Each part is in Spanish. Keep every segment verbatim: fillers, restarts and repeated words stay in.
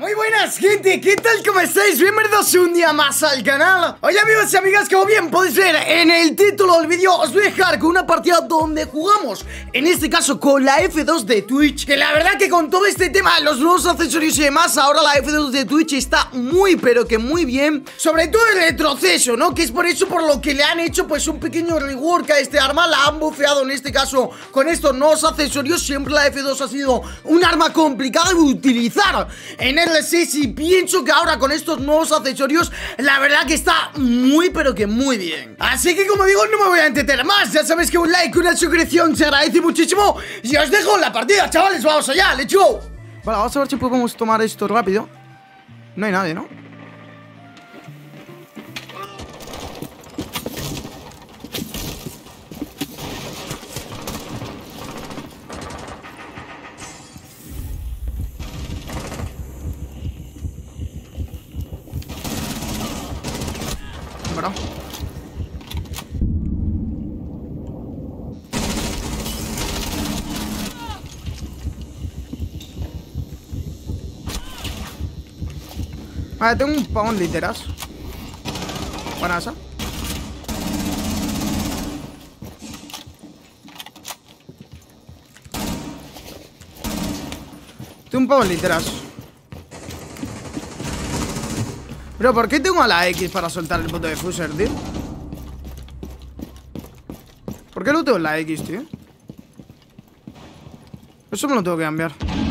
Muy buenas, gente, ¿qué tal? ¿Cómo estáis? Bienvenidos un día más al canal. Hoy, amigos y amigas, como bien podéis ver en el título del vídeo, os voy a dejar con una partida donde jugamos, en este caso con la F dos de Twitch. Que la verdad que con todo este tema, los nuevos accesorios y demás, ahora la F dos de Twitch está muy, pero que muy bien. Sobre todo el retroceso, ¿no? Que es por eso por lo que le han hecho pues un pequeño rework a este arma. La han bufeado en este caso con estos nuevos accesorios. Siempre la F dos ha sido un arma complicada de utilizar en el sí, sí, pienso que ahora con estos nuevos accesorios la verdad que está muy pero que muy bien. Así que como digo, no me voy a entretener más. Ya sabéis que un like, una suscripción se agradece muchísimo. Y os dejo la partida, chavales, vamos allá, let's go. Vale, vamos a ver si podemos tomar esto rápido. No hay nadie, ¿no? Bro. Vale, tengo un pavón literas. Buena esa. Tengo un pavón literas. Bro, ¿por qué tengo a la X para soltar el puto defuser, tío? ¿Por qué lo tengo en la X, tío? Eso me lo tengo que cambiar.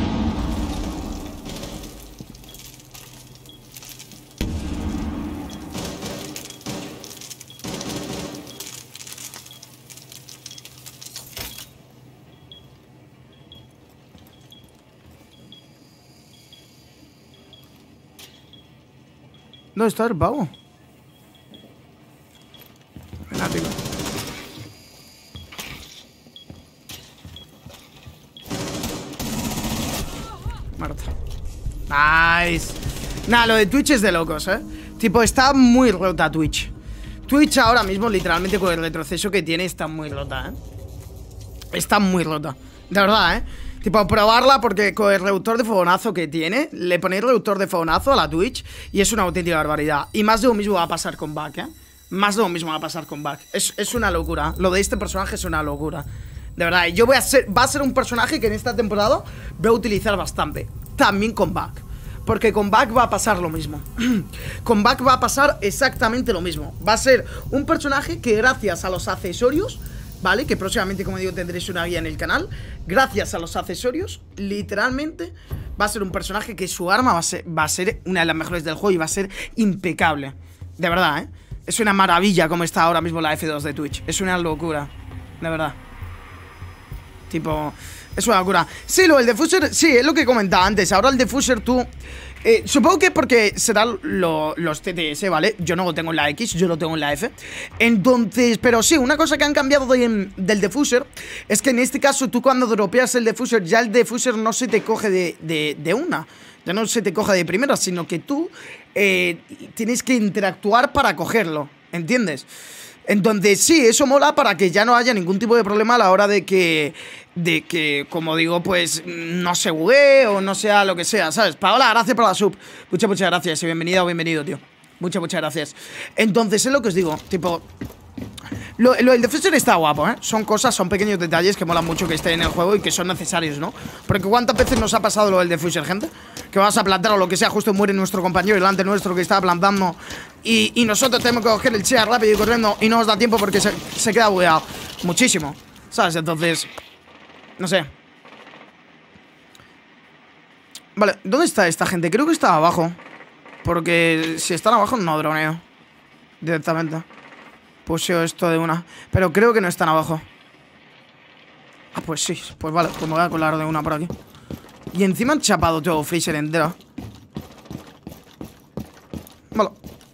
¿Dónde está el pavo? Venga, tío. Marta. Nice. Nah, lo de Twitch es de locos, ¿eh? Tipo, está muy rota Twitch. Twitch ahora mismo, literalmente, con el retroceso que tiene, está muy rota, ¿eh? Está muy rota. De verdad, ¿eh? Tipo, probarla porque con el reductor de fogonazo que tiene, le ponéis reductor de fogonazo a la Twitch y es una auténtica barbaridad. Y más de lo mismo va a pasar con Buck, ¿eh? Más de lo mismo va a pasar con Buck. Es, es una locura. Lo de este personaje es una locura. De verdad, yo voy a ser... Va a ser un personaje que en esta temporada voy a utilizar bastante. También con Buck. Porque con Buck va a pasar lo mismo. Con Buck va a pasar exactamente lo mismo. Va a ser un personaje que gracias a los accesorios... ¿Vale? Que próximamente, como digo, tendréis una guía en el canal. Gracias a los accesorios, literalmente va a ser un personaje que su arma va a ser, va a ser una de las mejores del juego y va a ser impecable. De verdad, ¿eh? Es una maravilla como está ahora mismo la F dos de Twitch. Es una locura. De verdad. Tipo... Es una locura. Sí, lo del defuser, sí, es lo que comentaba antes. Ahora el defuser tú... Eh, supongo que porque serán lo, los T T S, ¿vale? Yo no lo tengo en la X, yo lo tengo en la F. Entonces, pero sí, una cosa que han cambiado de, del defuser es que en este caso tú cuando dropeas el defuser, ya el defuser no se te coge de, de, de una. Ya no se te coge de primera, sino que tú eh, tienes que interactuar para cogerlo, ¿entiendes? Entonces sí, eso mola para que ya no haya ningún tipo de problema a la hora de que, de que, como digo, pues no se buguee o no sea lo que sea, ¿sabes? Paola, gracias por la sub. Muchas, muchas gracias y bienvenida o bienvenido, tío. Muchas, muchas gracias. Entonces es lo que os digo, tipo... Lo, lo del defensor está guapo, ¿eh? Son cosas, son pequeños detalles que molan mucho que estén en el juego y que son necesarios, ¿no? Porque ¿cuántas veces nos ha pasado lo del defuser, gente? Que vas a plantar o lo que sea, justo muere nuestro compañero delante nuestro que estaba plantando y, y nosotros tenemos que coger el chea rápido y corriendo y no nos da tiempo porque se, se queda bugueado. Muchísimo, ¿sabes? Entonces, no sé. Vale, ¿dónde está esta gente? Creo que está abajo. Porque si están abajo no droneo directamente. Puseo esto de una. Pero creo que no están abajo. Ah, pues sí. Pues vale, pues me voy a colar de una por aquí. Y encima han chapado todo Freezer entero. Vale.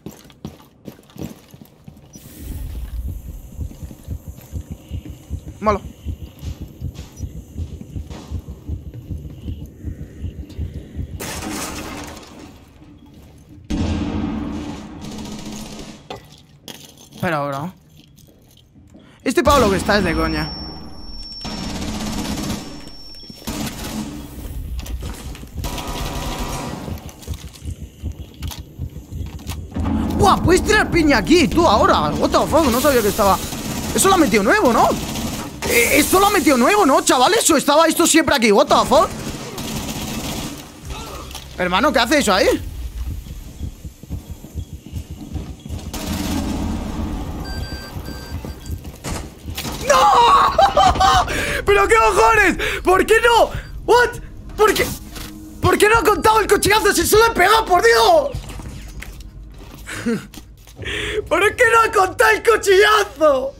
Vale. Pero, bro, este pavo lo que está es de coña. ¡Buah! Puedes tirar piña aquí, tú ahora. What the fuck, no sabía que estaba. Eso lo ha metido nuevo, ¿no? Eh, esto lo ha metido nuevo, ¿no, chavales? ¿O estaba esto siempre aquí? What the fuck. Hermano, ¿qué hace eso ahí? ¡No! ¿Pero qué cojones? ¿Por qué no? ¿What? ¿Por qué? ¿Por qué no ha contado el cuchillazo si solo he pegado, por Dios? ¿Por qué no ha contado el cuchillazo?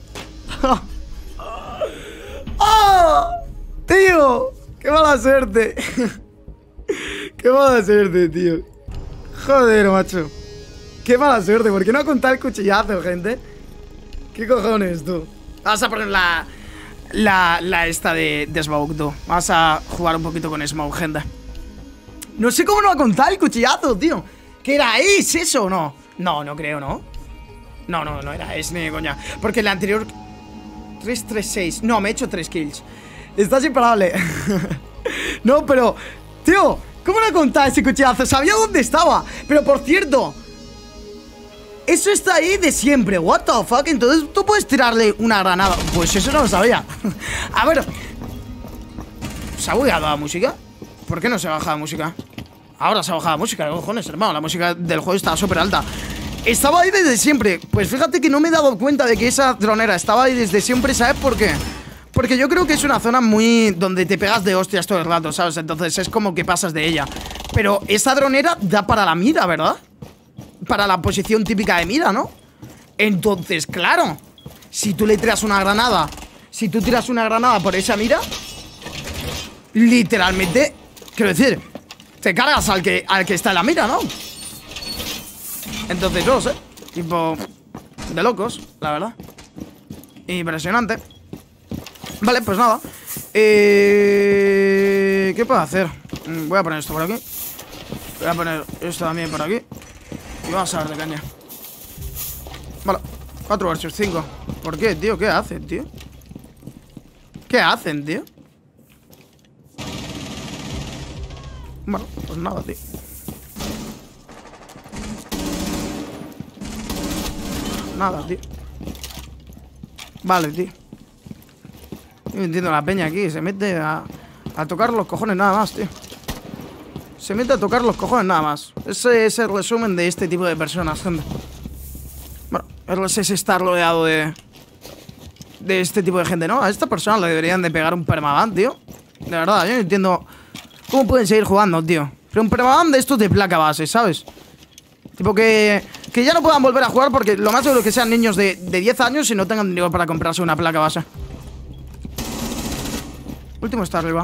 ¡Oh! Tío, qué mala suerte. Qué mala suerte, tío. Joder, macho. Qué mala suerte, ¿por qué no ha contado el cuchillazo, gente? ¿Qué cojones, tú? Vamos a poner la... La, la esta de, de Smoke, tú. Vamos a jugar un poquito con Smoke, gente. No sé cómo no ha contado el cuchillazo, tío. ¿Qué era Ace eso o no? No, no creo, ¿no? No, no, no era Ace, ni de coña. Porque el anterior... tres tres seis. No, me he hecho tres kills. Estás imparable. No, pero... Tío, ¿cómo no ha contado ese cuchillazo? Sabía dónde estaba. Pero por cierto... Eso está ahí de siempre. What the fuck. Entonces tú puedes tirarle una granada. Pues eso no lo sabía. A ver. ¿Se ha bugueado la música? ¿Por qué no se baja la música? Ahora se ha bajado la música. ¿Qué cojones, hermano? La música del juego está súper alta. Estaba ahí desde siempre. Pues fíjate que no me he dado cuenta de que esa dronera estaba ahí desde siempre. ¿Sabes por qué? Porque yo creo que es una zona muy... donde te pegas de hostias todo el rato, ¿sabes? Entonces es como que pasas de ella. Pero esa dronera da para la mira, ¿verdad? Para la posición típica de mira, ¿no? Entonces, claro, si tú le tiras una granada, si tú tiras una granada por esa mira, literalmente, quiero decir, te cargas al que, al que está en la mira, ¿no? Entonces, no sé, tipo, de locos, la verdad. Impresionante. Vale, pues nada. eh... ¿Qué puedo hacer? Voy a poner esto por aquí. Voy a poner esto también por aquí. Y vamos a ver de caña. Vale, cuatro versus cinco. ¿Por qué, tío? ¿Qué hacen, tío? ¿Qué hacen, tío? Bueno, pues nada, tío. Nada, tío. Vale, tío. Yo no entiendo la peña aquí. Se mete a, a tocar los cojones nada más, tío. Se mete a tocar los cojones nada más. Ese es el resumen de este tipo de personas, gente. Bueno, es estar rodeado de... de este tipo de gente, ¿no? A esta persona le deberían de pegar un permaban, tío. De verdad, yo no entiendo cómo pueden seguir jugando, tío. Pero un permaban de estos de placa base, ¿sabes? Tipo que... que ya no puedan volver a jugar porque lo más seguro es que sean niños de, de diez años y no tengan dinero para comprarse una placa base. Último está arriba.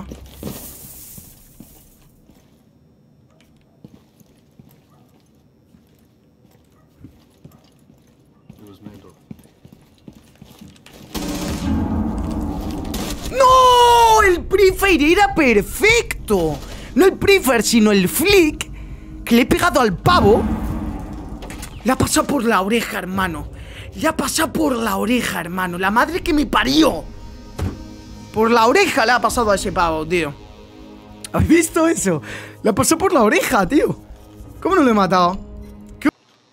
¡No! El Pre-Fire era perfecto. No el Pre-Fire, sino el flick que le he pegado al pavo. Le ha pasado por la oreja, hermano. Le ha pasado por la oreja, hermano. La madre que me parió. Por la oreja le ha pasado a ese pavo, tío. ¿Has visto eso? Le ha pasado por la oreja, tío. ¿Cómo no lo he matado? ¿Qué?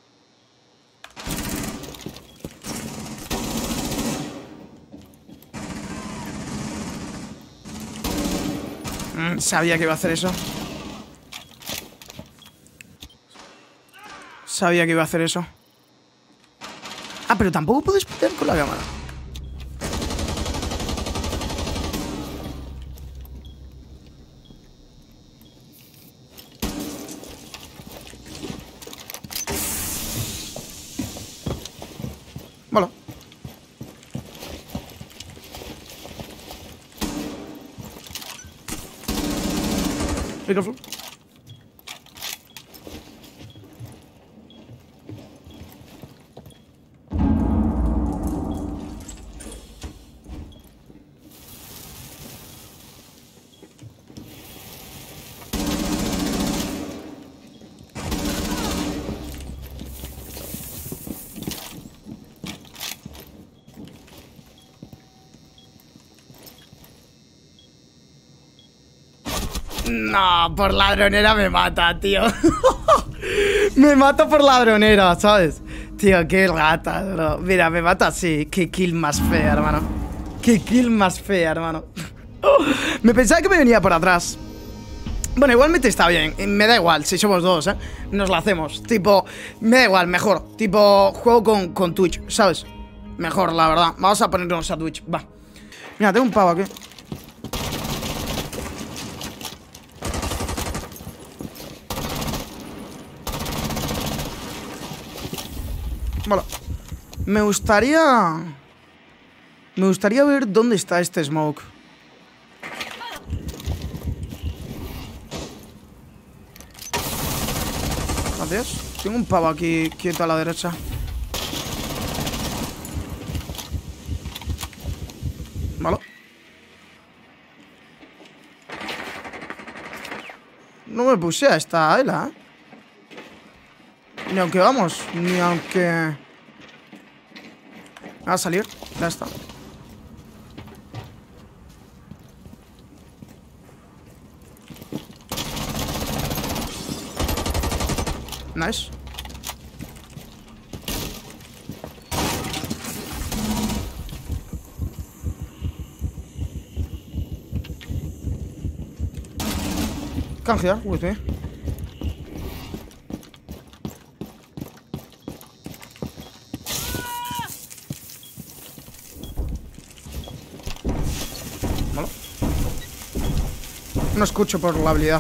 Mm, sabía que iba a hacer eso. Sabía que iba a hacer eso. Ah, pero tampoco puedes putear con la cámara. Bueno. Micrófono. No, por ladronera me mata, tío. Me mata por ladronera, ¿sabes? Tío, qué gata, bro. Mira, me mata así. Qué kill más fea, hermano. Qué kill más fea, hermano. Me pensaba que me venía por atrás. Bueno, igualmente está bien. Me da igual, si somos dos, ¿eh? Nos la hacemos. Tipo, me da igual, mejor. Tipo, juego con, con Twitch, ¿sabes? Mejor, la verdad. Vamos a ponernos a Twitch, va. Mira, tengo un pavo aquí. Vale. Me gustaría... Me gustaría ver dónde está este smoke. Gracias. Tengo un pavo aquí quieto a la derecha. Vale. No me puse a esta Ayla, ¿eh? Ni aunque vamos, ni aunque... Va a salir, ya está. Nice. Come here with me. Vale. No escucho por la habilidad.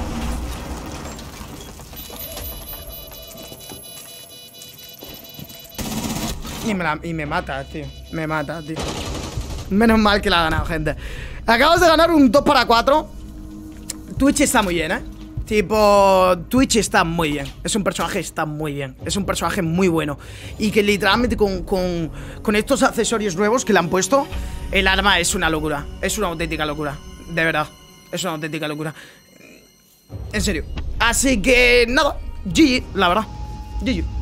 Y me, la, y me mata, tío. Me mata, tío. Menos mal que la ha ganado, gente. Acabamos de ganar un dos para cuatro. Twitch está muy bien, ¿eh? Tipo, Twitch está muy bien. Es un personaje, está muy bien. Es un personaje muy bueno. Y que literalmente con, con, con estos accesorios nuevos que le han puesto, el arma es una locura. Es una auténtica locura. De verdad. Es una auténtica locura. En serio. Así que, nada. G G, la verdad. G G.